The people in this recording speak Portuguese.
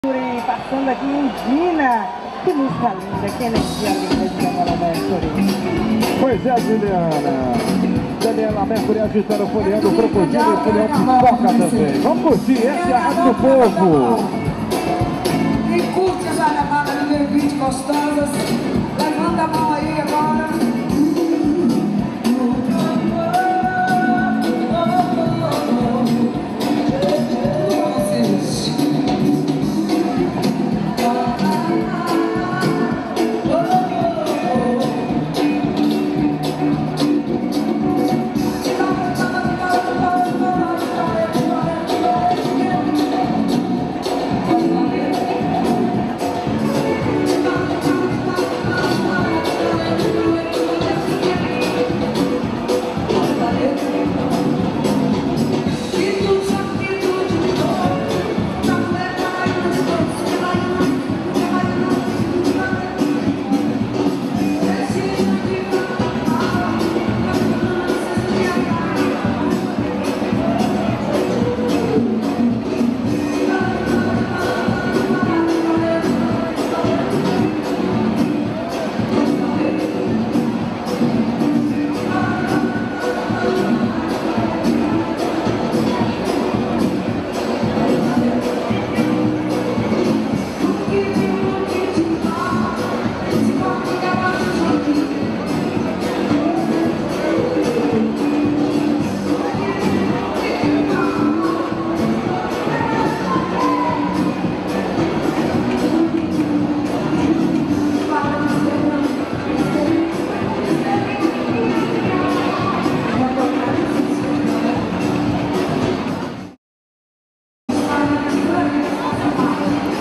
Passando aqui em Gina. Que música linda, que energia linda de Daniela Mercury. Pois é, Juliana. Daniela Mercury agitando, folheando o crocodilo e folheando pipoca também. Vamos curtir, essa é a Rádio do Povo.